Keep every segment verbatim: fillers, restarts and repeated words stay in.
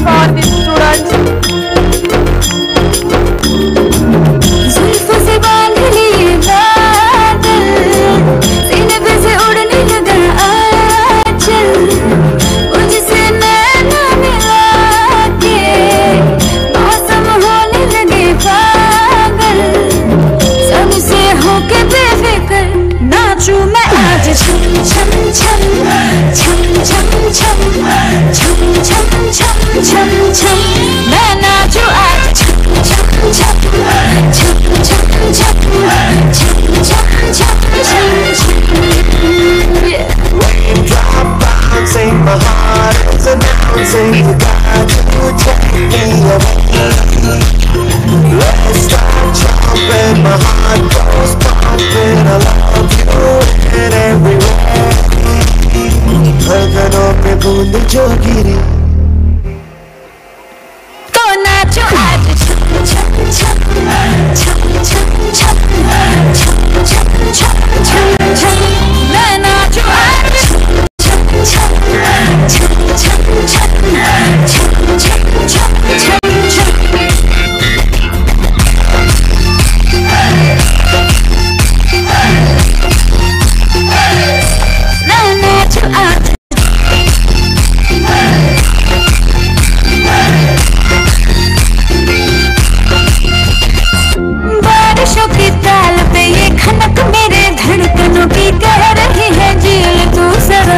for the students. जुल्फों से बांध लिए बादल, सीने पे से उड़ने लगा आंचल, मुझसे नैना मिला के मौसम होने लगे पागल, सबसे होके बेफिक्र नाचूं मैं आज छम छम छम छम छम छम छम छम छम छम छम मैं नाचूं आज छम छम छम छम छम छम छम छम छम छम छम yeah. Raindrop bouncing, my heart is announcing, you got to take me away. Let's start jumping, my heart goes pumping, I love you in every way. धड़कनों पे बूंद जो गिरी तो नाचो आज छम छम छम छम छम छम छम छम छम छम छम मैं नाचो आज छम छम छम छम छम छम छम छम छम छम मैं नाचो आज बारिशों की ताल पे ये खनक मेरे धड़कनों की कह रही है झील तू जरा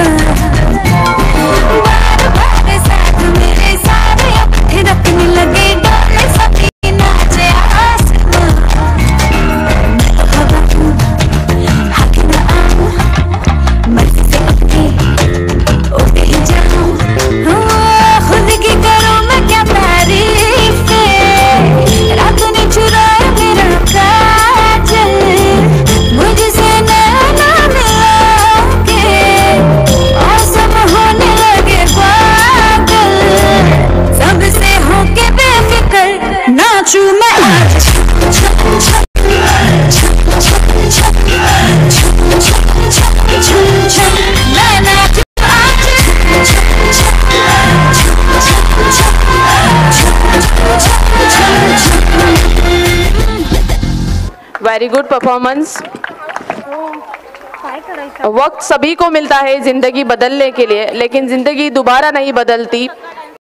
बार बार साथ मेरे सारे अब थिरकने लगे डोले सभी नाचे आसमां मैं तो हवा हूँ हाके ना आऊं मर्जी से अपनी उड़ ही जाऊं खुद की करूँ मैं क्या तारीफें रातों ने चुराया मेरा काजल मुझसे नैना मिला के मौसम होने लगे पागल सबसे होके बेफिक्र नाचूं मैं आज छम छम छम छम छम छम छम छम छम छम छम मैं नाचूं आज छम छम छम छम छम छम छम छम छम वेरी गुड परफॉर्मेंस। वक्त सभी को मिलता है जिंदगी बदलने के लिए, लेकिन जिंदगी दोबारा नहीं बदलती।